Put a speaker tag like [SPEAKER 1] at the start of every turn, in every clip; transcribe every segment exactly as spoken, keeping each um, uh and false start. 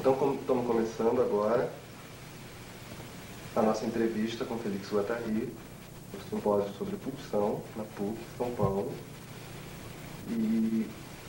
[SPEAKER 1] Então, estamos começando agora a nossa entrevista com Félix Guattari, no simpósio sobre pulsão, na P U C, São Paulo. E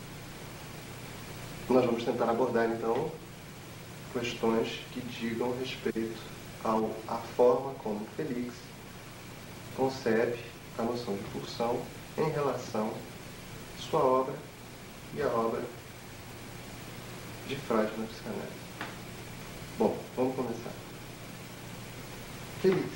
[SPEAKER 1] nós vamos tentar abordar, então, questões que digam respeito ao, à forma como Félix concebe a noção de pulsão em relação à sua obra e à obra de Freud na psicanálise. Bom, vamos começar. Félix,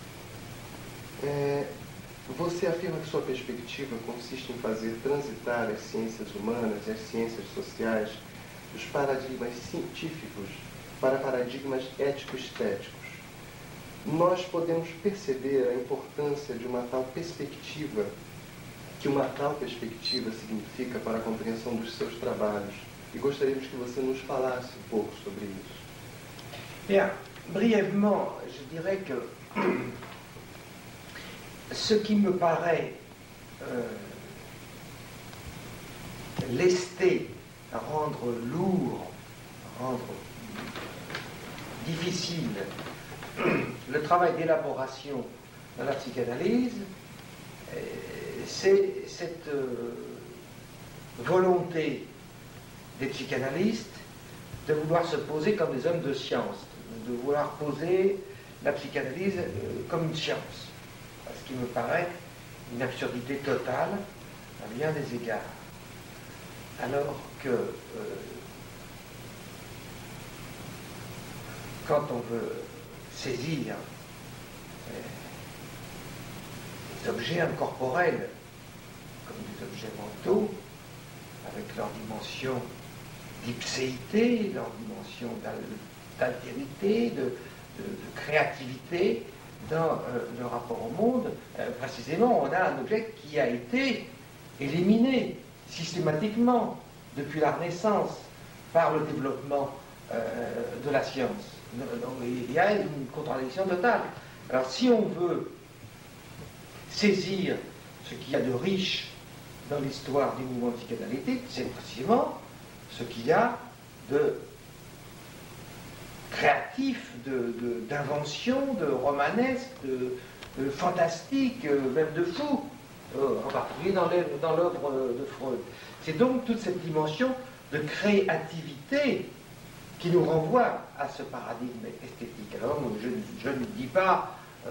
[SPEAKER 1] é, você afirma que sua perspectiva consiste em fazer transitar as ciências humanas e as ciências sociais dos paradigmas científicos para paradigmas ético-estéticos. Nós podemos perceber a importância de uma tal perspectiva, que uma tal perspectiva significa para a compreensão dos seus trabalhos, e gostaríamos que você nos falasse um pouco sobre isso.
[SPEAKER 2] Bien, brièvement, je dirais que ce qui me paraît euh, lester, rendre lourd, rendre difficile le travail d'élaboration dans la psychanalyse, c'est cette euh, volonté des psychanalystes de vouloir se poser comme des hommes de science, de vouloir poser la psychanalyse euh, comme une science, ce qui me paraît une absurdité totale à bien des égards. Alors que euh, quand on veut saisir euh, des objets incorporels comme des objets mentaux, avec leur dimension d'ipséité, leur dimension d'altérité, de, de, de créativité dans euh, le rapport au monde, euh, précisément on a un objet qui a été éliminé systématiquement depuis la Renaissance par le développement euh, de la science. Donc, il y a une contradiction totale. Alors si on veut saisir ce qu'il y a de riche dans l'histoire du mouvement psychanalytique, c'est précisément ce qu'il y a de créatif, d'invention, de, de, de romanesque, de, de fantastique, même de fou, euh, en particulier dans l'œuvre de Freud. C'est donc toute cette dimension de créativité qui nous renvoie à ce paradigme esthétique. Alors, je, je ne dis pas, euh,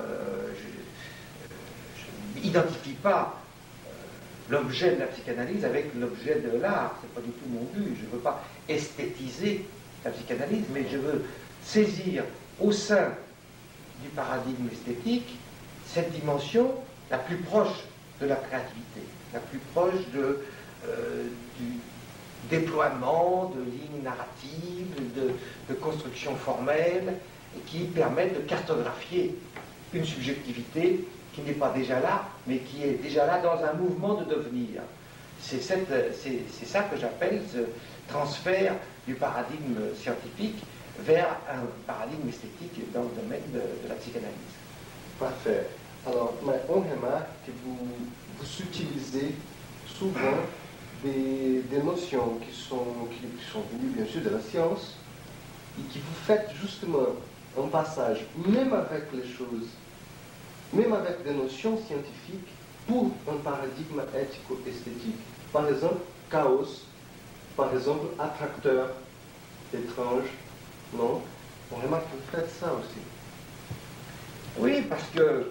[SPEAKER 2] je n'identifie pas l'objet de la psychanalyse avec l'objet de l'art, c'est pas du tout mon but, je ne veux pas esthétiser la psychanalyse, mais je veux saisir au sein du paradigme esthétique cette dimension la plus proche de la créativité, la plus proche de, euh, du déploiement de lignes narratives, de, de constructions formelles, et qui permettent de cartographier une subjectivité qui n'est pas déjà là, mais qui est déjà là dans un mouvement de devenir. C'est ça que j'appelle ce transfert du paradigme scientifique vers un paradigme esthétique dans le domaine de, de la psychanalyse.
[SPEAKER 1] Parfait. Alors, mais on remarque que vous, vous utilisez souvent des, des notions qui sont, qui sont venues bien sûr de la science et qui vous faites justement un passage, même avec les choses, même avec des notions scientifiques, pour un paradigme éthico-esthétique. Par exemple, chaos, par exemple, attracteur, étrange, non? On remarque que vous faites ça aussi.
[SPEAKER 2] Oui, parce que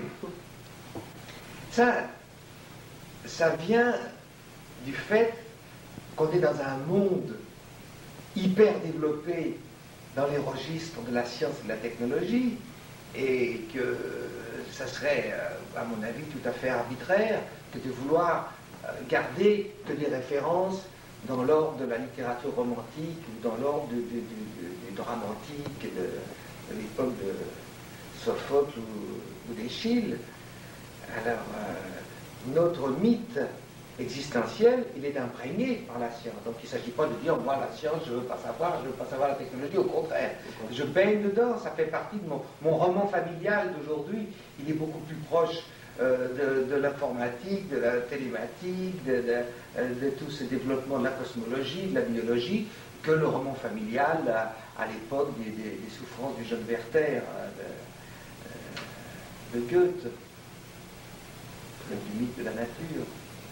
[SPEAKER 2] ça, ça vient du fait qu'on est dans un monde hyper développé dans les registres de la science et de la technologie, et que ça serait, à mon avis, tout à fait arbitraire que de vouloir garder que des références dans l'ordre de la littérature romantique ou dans l'ordre du, du, du, du drame antique de, de l'époque de Sophocle ou, ou d'Échille. Alors, euh, notre mythe existentiel, il est imprégné par la science. Donc il ne s'agit pas de dire, moi la science, je ne veux pas savoir, je ne veux pas savoir la technologie, au contraire. Je baigne dedans, ça fait partie de mon, mon roman familial d'aujourd'hui, il est beaucoup plus proche euh, de, de l'informatique, de la télématique, de, de, de tout ce développement de la cosmologie, de la biologie, que le roman familial à, à l'époque des, des, des souffrances du jeune Werther, de, de Goethe, le mythe de la nature.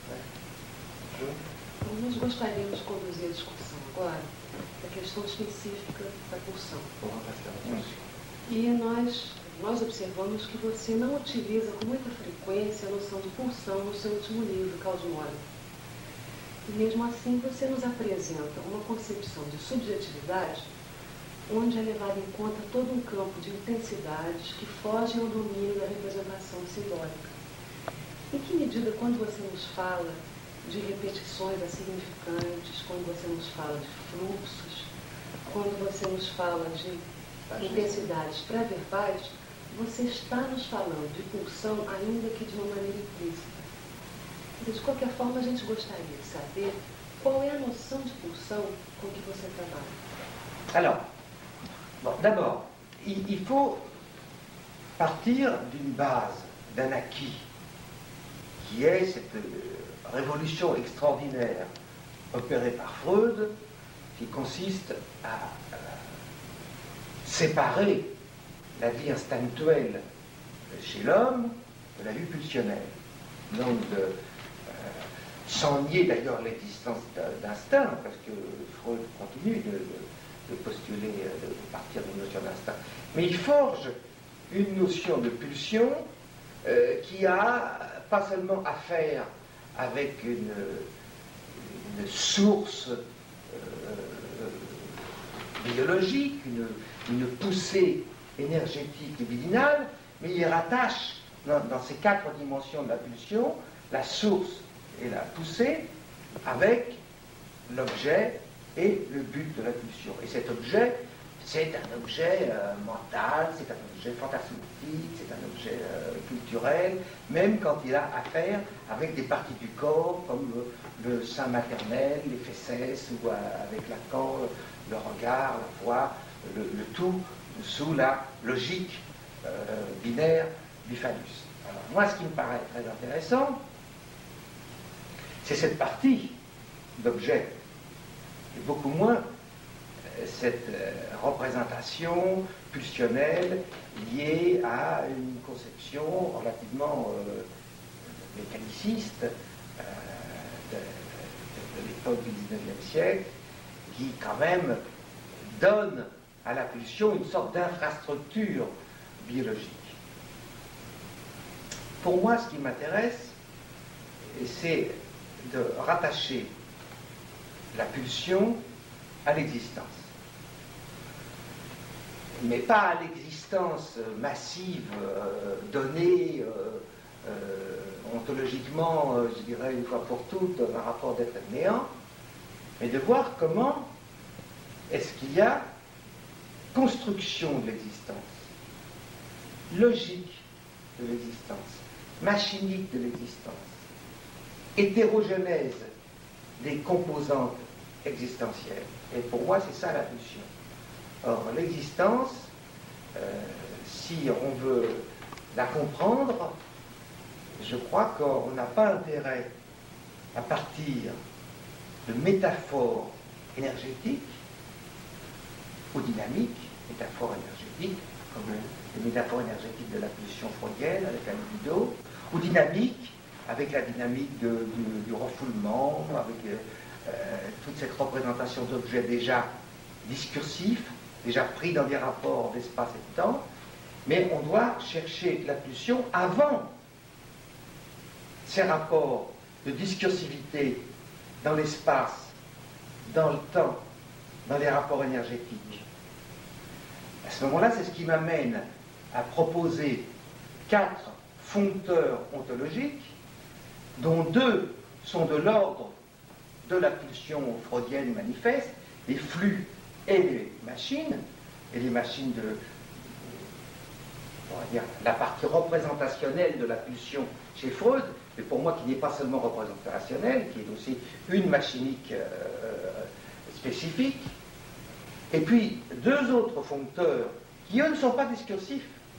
[SPEAKER 3] Nós gostaríamos de conduzir a discussão agora da questão específica da pulsão. E nós, nós observamos que você não utiliza com muita frequência a noção de pulsão no seu último livro, Cosmólogo. E mesmo assim você nos apresenta uma concepção de subjetividade onde é levado em conta todo um campo de intensidades que fogem ao domínio da representação simbólica. Em que medida, quando você nos fala de repetições significantes, quando você nos fala de fluxos, quando você nos fala de intensidades pré-verbais, você está nos falando de pulsão, ainda que de uma maneira implícita. De qualquer forma, a gente gostaria de saber qual é a noção de pulsão com que você trabalha.
[SPEAKER 2] Alors, bon, d'abord, il, il faut partir d'une base, d'un acquis, qui est cette euh, révolution extraordinaire opérée par Freud, qui consiste à euh, séparer la vie instinctuelle chez l'homme de la vie pulsionnelle. Donc de euh, sans nier d'ailleurs l'existence d'instinct, parce que Freud continue de, de, de postuler, de, de partir d'une notion d'instinct. Mais il forge une notion de pulsion euh, qui a pas seulement à faire avec une, une source euh, biologique, une, une poussée énergétique libidinale, mais il rattache dans, dans ces quatre dimensions de la pulsion la source et la poussée avec l'objet et le but de la pulsion. Et cet objet, c'est un objet euh, mental, c'est un objet fantasmatique, c'est un objet euh, culturel, même quand il a affaire avec des parties du corps comme le, le sein maternel, les fesses, ou euh, avec la corps, le regard, la voix, le, le tout sous la logique euh, binaire du phallus. Alors, moi, ce qui me paraît très intéressant, c'est cette partie d'objet, et beaucoup moins cette euh, représentation pulsionnelle liée à une conception relativement euh, mécaniciste euh, de, de, de l'époque du dix-neuvième siècle, qui quand même donne à la pulsion une sorte d'infrastructure biologique. Pour moi, ce qui m'intéresse, c'est de rattacher la pulsion à l'existence. Mais pas à l'existence massive, euh, donnée euh, euh, ontologiquement, euh, je dirais une fois pour toutes, dans un rapport d'être et de néant, mais de voir comment est-ce qu'il y a construction de l'existence, logique de l'existence, machinique de l'existence, hétérogénèse des composantes existentielles. Et pour moi, c'est ça la pulsion. Or, l'existence, euh, si on veut la comprendre, je crois qu'on n'a pas intérêt, à partir de métaphores énergétiques ou dynamiques, métaphores énergétiques, comme les métaphores énergétiques de la pulsion freudienne avec la libido, ou dynamiques avec la dynamique de, du, du refoulement, avec euh, toute cette représentation d'objets déjà discursifs, déjà pris dans des rapports d'espace et de temps, mais on doit chercher la pulsion avant ces rapports de discursivité dans l'espace, dans le temps, dans les rapports énergétiques. À ce moment-là, c'est ce qui m'amène à proposer quatre foncteurs ontologiques, dont deux sont de l'ordre de la pulsion freudienne manifeste, les flux et les machines, et les machines de, on va dire, la partie représentationnelle de la pulsion chez Freud, mais pour moi qui n'est pas seulement représentationnelle, qui est aussi une machinique euh, spécifique, et puis deux autres foncteurs qui eux ne sont pas discursifs,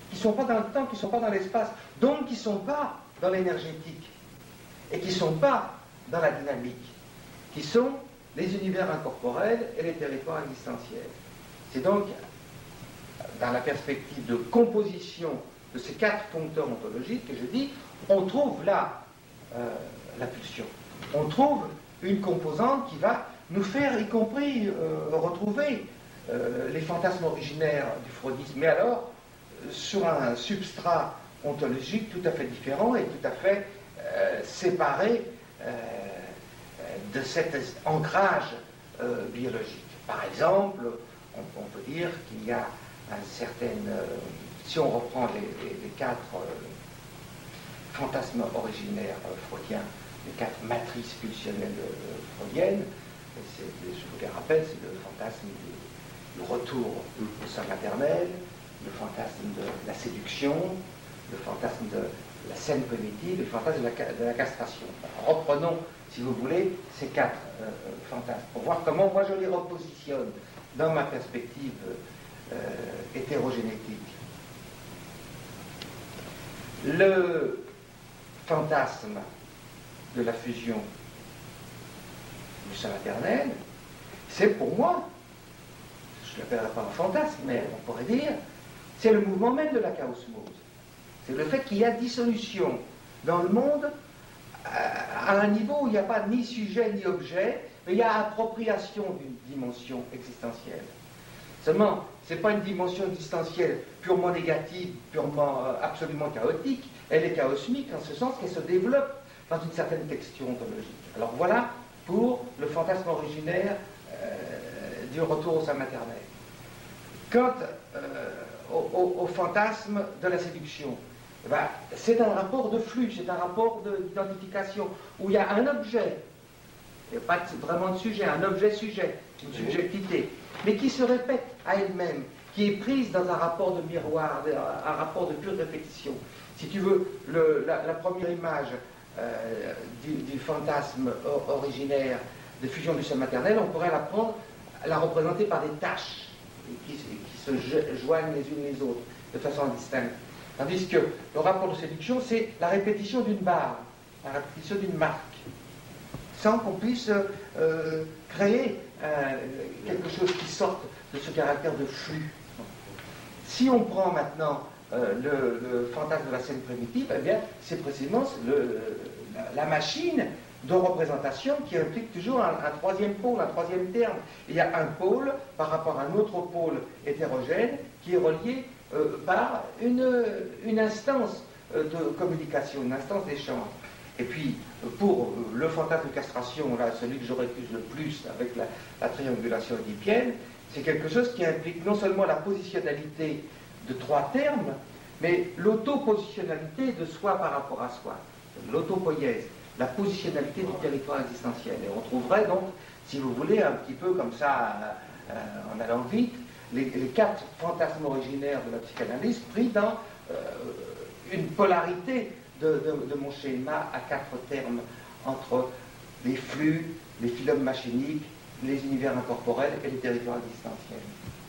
[SPEAKER 2] qui ne sont pas dans le temps, qui ne sont pas dans l'espace, donc qui ne sont pas dans l'énergétique, et qui ne sont pas dans la dynamique, qui sont les univers incorporels et les territoires existentiels. C'est donc dans la perspective de composition de ces quatre foncteurs ontologiques que je dis, on trouve là euh, la pulsion. On trouve une composante qui va nous faire, y compris, euh, retrouver euh, les fantasmes originaires du freudisme, mais alors euh, sur un substrat ontologique tout à fait différent et tout à fait euh, séparé euh, de cet ancrage euh, biologique. Par exemple, on, on peut dire qu'il y a une certaine... Euh, si on reprend les, les, les quatre euh, fantasmes originaires euh, freudiens, les quatre matrices pulsionnelles euh, freudiennes, je vous les rappelle, c'est le fantasme du, du retour au sein maternel, le fantasme de la séduction, le fantasme de la scène primitive, le fantasme de la, de la castration. Alors, reprenons, si vous voulez, ces quatre euh, fantasmes, pour voir comment moi je les repositionne dans ma perspective euh, hétérogénétique. Le fantasme de la fusion du sein maternel, c'est pour moi, je ne l'appellerai pas un fantasme, mais on pourrait dire, c'est le mouvement même de la chaosmose. C'est le fait qu'il y a dissolution dans le monde à, à un niveau où il n'y a pas ni sujet ni objet, mais il y a appropriation d'une dimension existentielle. Seulement, ce n'est pas une dimension existentielle purement négative, purement euh, absolument chaotique, elle est chaosmique en ce sens qu'elle se développe dans une certaine texture ontologique. Alors voilà pour le fantasme originaire euh, du retour au sein maternel. Quant euh, au, au, au fantasme de la séduction, eh ben, c'est un rapport de flux, c'est un rapport d'identification, où il y a un objet, il n'y a pas de, vraiment de sujet, un objet-sujet, une subjectivité, mais qui se répète à elle-même, qui est prise dans un rapport de miroir, un rapport de pure répétition. Si tu veux, le, la, la première image euh, du, du fantasme or, originaire de fusion du sein maternel, on pourrait la prendre, la représenter par des taches qui, qui se joignent les unes les autres de façon distincte. Tandis que le rapport de séduction, c'est la répétition d'une barre, la répétition d'une marque, sans qu'on puisse euh, créer euh, quelque chose qui sorte de ce caractère de flux. Si on prend maintenant euh, le, le fantasme de la scène primitive, eh bien, c'est précisément le, la, la machine de représentation qui implique toujours un, un troisième pôle, un troisième terme. Il y a un pôle par rapport à un autre pôle hétérogène qui est relié euh, par une, une instance euh, de communication, une instance d'échange. Et puis, pour le fantasme de castration, là, celui que j'aurais plus le plus avec la, la triangulation édipienne, c'est quelque chose qui implique non seulement la positionnalité de trois termes, mais l'auto-positionnalité de soi par rapport à soi, l'autopoïèse, la positionnalité du territoire existentiel. Et on trouverait donc, si vous voulez, un petit peu comme ça, euh, en allant vite, les, les quatre fantasmes originaires de la psychanalyse pris dans euh, une polarité de, de, de mon schéma à quatre termes entre les flux, les phylums machiniques, les univers incorporels et les territoires existentiels.